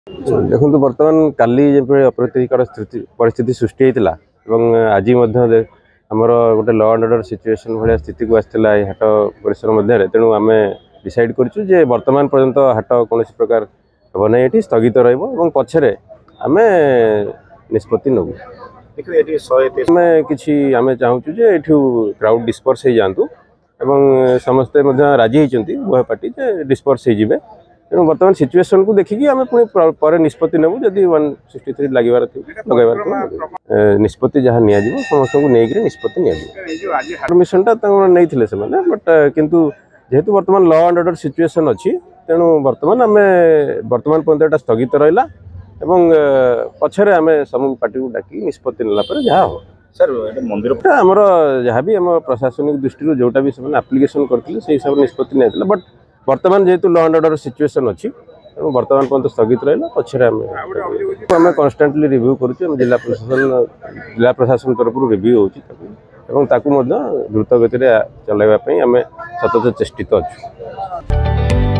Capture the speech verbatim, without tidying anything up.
देखो बर्तमान काली अप्रीतिकर परिस्थिति सृष्टि होता आज आमर गोटे ल एंड ऑर्डर सिचुएशन भाया स्थिति को आसाला हाट परिसर मध्य तेणु आम डिसाइड करूँ बर्तमान पर्यंत हाट कौन प्रकार हम ना ये स्थगित रछे आम निष्पत्ति नबू कि आम चाहूँ ये क्राउड डिस्पर्स हो जातु समस्ते राजी होती उभय पार्टी डिस्पर्स हो तेणु बर्तमान सिचुएशन को देखिकी आम पुणी निष्पत्ति नेबू जदि वन सिक्सटी थ्री लगे लगेबार निष्पत्ति जहाँ नि समस्त को लेकिन निष्पत्ति परमिशन नहीं से बट किंतु जेहेतु बर्तमान ल एंड ऑर्डर सिचुएशन अच्छी तेणु बर्तमान आम बर्तमान पर्यटन स्थगित रहा पछरे आम समूह पार्टी को डाकी निष्पत्ति नेला जहाँ हो सर मंदिर आमर जहाँ भी आम प्रशासनिक दृष्टि जोटा भी से आप्लिकेसन करते से हिसाब से निष्पत्ति नहीं बट बर्तमान जेहेतु ल एंड ऑर्डर सिचुएशन अच्छी तेणु बर्तमान पर्यटन स्थगित रहा पछरे आम आम कन्स्टांटली रिव्यू करुँ जिला प्रशासन जिला प्रशासन तरफ रिव्यू हो द्रुत गति चलवाई आम सतत चेष्टित अच्छु।